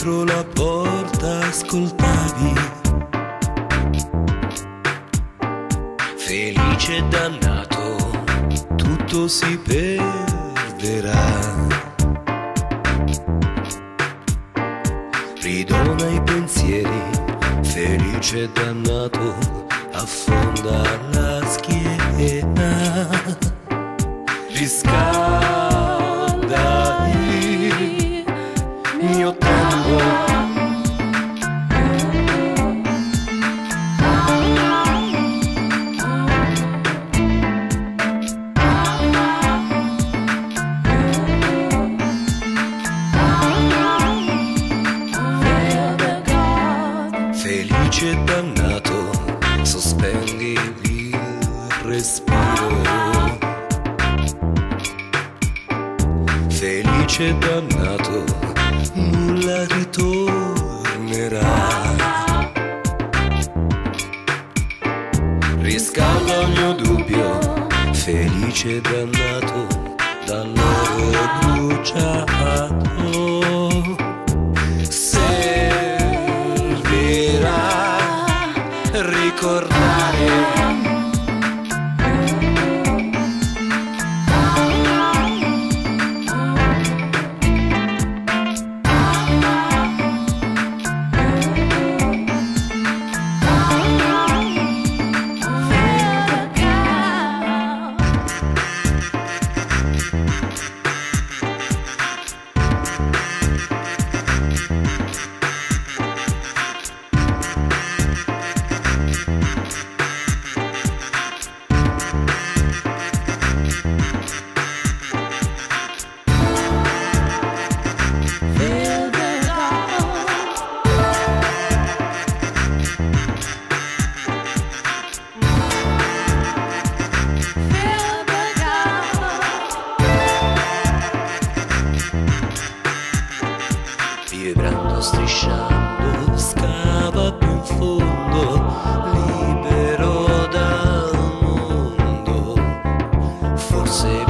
dietro la porta ascoltavi. Felice e dannato, tutto si perderà. Ridona i pensieri, felice e dannato, affonda la schiena. Riscalda il mio tempo. Felice e dannato, sospendi il respiro. Felice e dannato, nulla ritornerà. Riscalda il mio dubbio, felice e dannato, dall'oro bruciato. Ricordare vibrando, strisciando, scava più in fondo, libero dal mondo. Forse